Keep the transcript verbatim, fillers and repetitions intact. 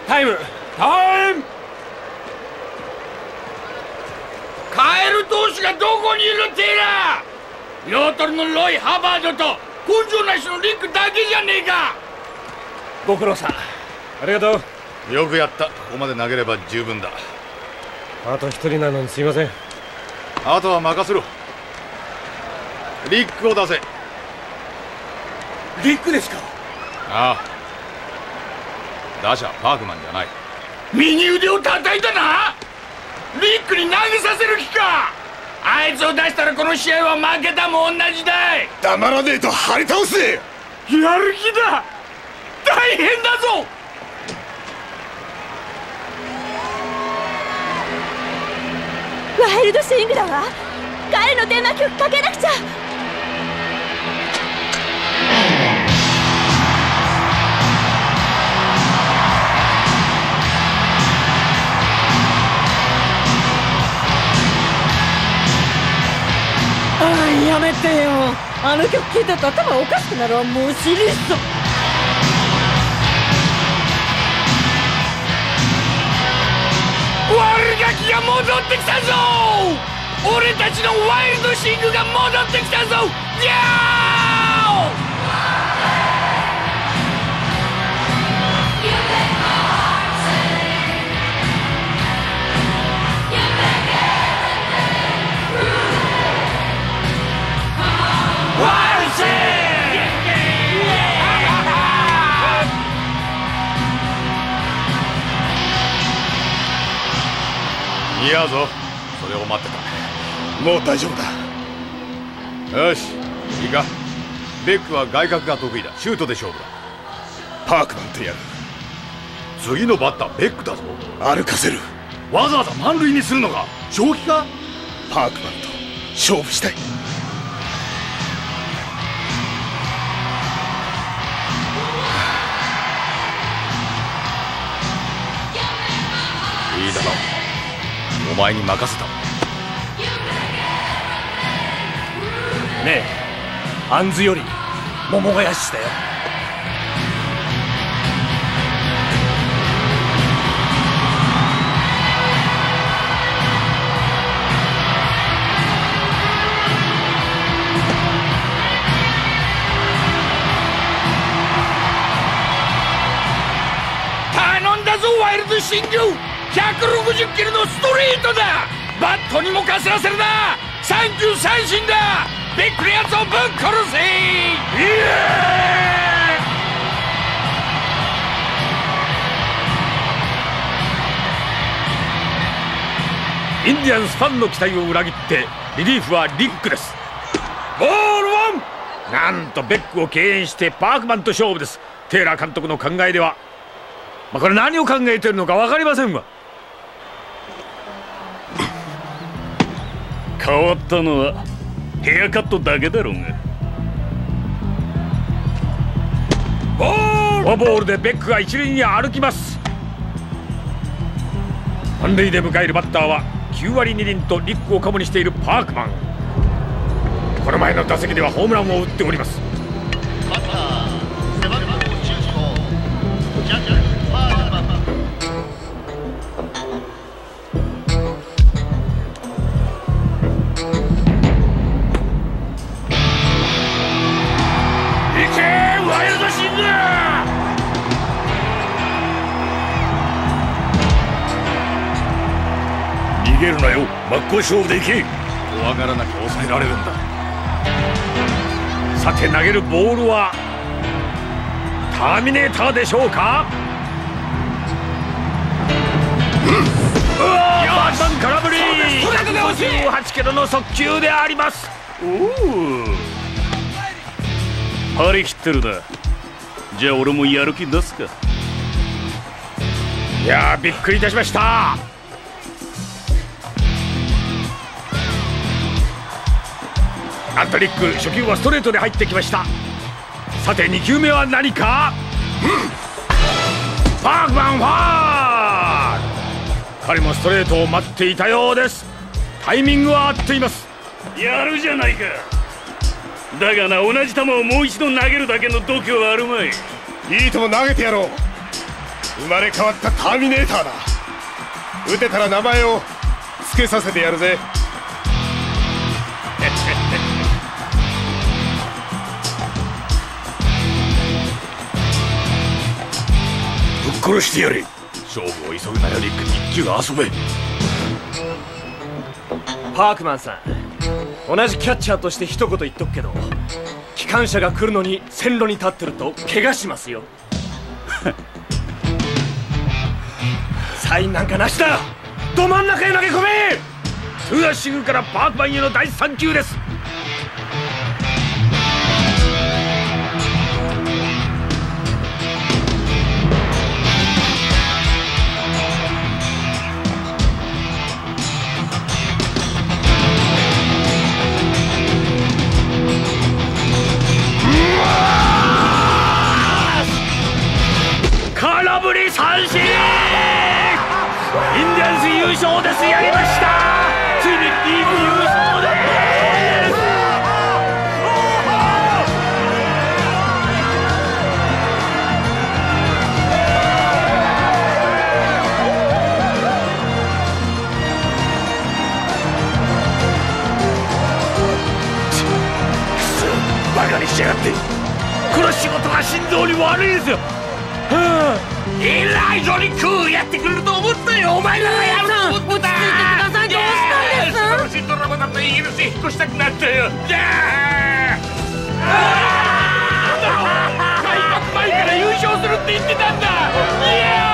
タイムタイム。 カエル投手がどこにいるっていら。両取りのロイ・ハバードと根性なしのリックだけじゃねえか。 ご苦労さん。ありがとう。よくやった。ここまで投げれば十分だ。 あと一人なのにすいません。 あとは任せろ。リックを出せ。 リックですか？ ああ、打者パークマンじゃない。 右腕を叩いたな。リックに投げさせる気か。あいつを出したらこの試合は負けたも同じだい。 黙らねえと張り倒せ。 やる気だ。大変だぞ。 ワイルドスイングだわ。彼の出巻きをかけなくちゃ。 ああ、やめてよ。あの曲聴いてると頭おかしくなるわ。もうシリーズ。 悪ガキが戻ってきたぞ。俺たちのワイルドシングが戻ってきたぞ。ギャー！ いやぞ、それを待ってた。もう大丈夫だ。よし、いいか。ベックは外角が得意だ。シュートで勝負だ。 パークマンとやる。 次のバッターベックだぞ。 歩かせる。 わざわざ満塁にするのか。正気か。 パークマンと勝負したい。いいだろう。お前に任せた。 ねえ、アンズより桃ヶ谷市だよ。 頼んだぞワイルドシング。ひゃくろくじゅっキロのストレートだ。バットにもかすらせるな。三球三振だ。ベックのやつをぶっ殺せ。イエーイ！インディアンスファンの期待を裏切ってリリーフはリックです。ボールワン。なんとベックを敬遠してパークマンと勝負です。テイラー監督の考えでは、まあ、これ何を考えているのか分かりませんわ。 変わったのはヘアカットだけだろうが。 ボールフォアボールでベックが一塁に歩きます。満塁で迎えるバッターはきゅうわりにりんとリックをカモにしているパークマン。この前の打席ではホームランを打っております。 バッター背番号じゅうごジャックパークマン。 ワイルドシング。 逃げるなよ。真っ向勝負でいけ。 怖がらなきゃ抑えられるんだ。 さて投げるボールはターミネーターでしょうか。うわー、バンバン空振り。ひゃくごじゅうはちキロの速球であります。 おお、張り切ってるな。じゃあ俺もやる気出すか。 いやー、びっくりいたしました。アントリック、初球はストレートで入ってきました。さてに球目は何か。パークマンファール。彼もストレートを待っていたようです。タイミングは合っています。 やるじゃないか。だがな、同じ球をもう一度投げるだけの度胸はあるまい。 いいとも投げてやろう。 生まれ変わったターミネーターだ。撃てたら名前を付けさせてやるぜ。 ぶっ殺してやれ。勝負を急ぐなよリック。日中遊べ。 パークマンさん、同じキャッチャーとして一言言っとくけど、機関車が来るのに線路に立ってると怪我しますよ。サインなんかなしだ。ど真ん中へ投げ込め。 ツーアッシングからパークマンへのだいさん球です。空振り三振。インディアンス優勝です。やりました。ついにリーグ優勝です。くそ、バカにしやがって。この仕事が心臓に悪いですよ。はあ、えらいゾニックやってくれると思ったよ。お前らがやると思った。落ち着いてください。どうしたんですか。素晴らしいドラマだってイギリスへ引っ越したくなったよ。じゃあ開幕前から優勝するって言ってたんだ。いや